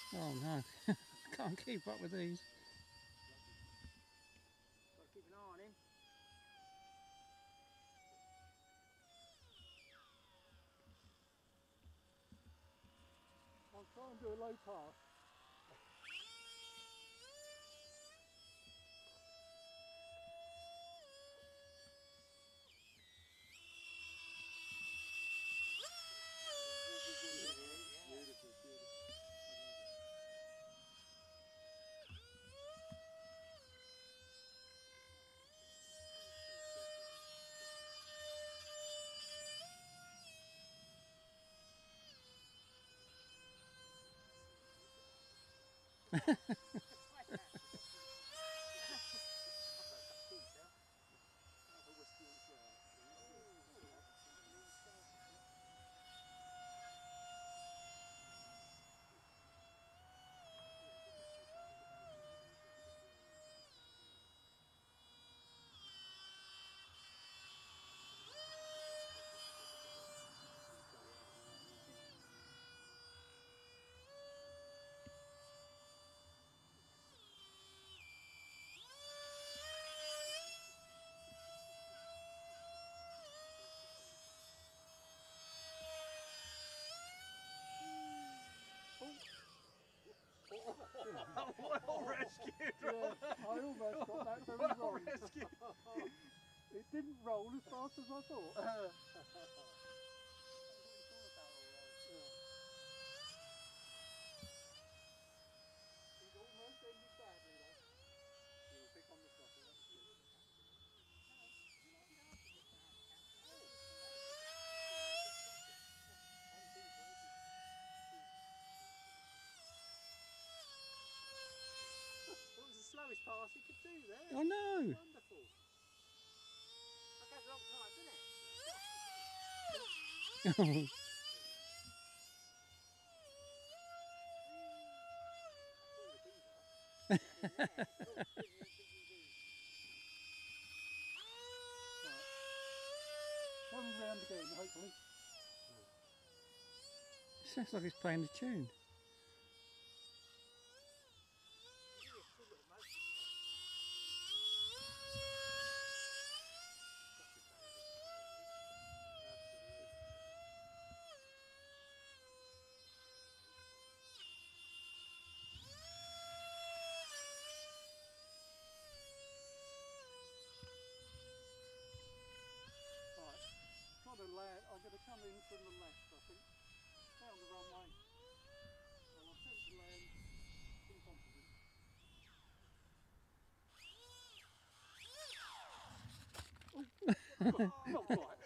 Oh no, can't keep up with these. Got to keep an eye on him. I'll try and do a low pass. Beautiful, beautiful. Well rescued. Yeah, I almost got that very Well wrong. rescued. It didn't roll as fast as I thought. He's almost ended badly though. You'll pick on the throttle, that's good. What was the slowest pass he could do there? Oh no! Wonderful. That goes a long time, doesn't it? Coming round again, hopefully. Sounds like he's playing a tune. Right, trying to land. I'm going to come in from the left, I think. Down the runway. Well, I'll attempt to land in confidence. Oh, not quite.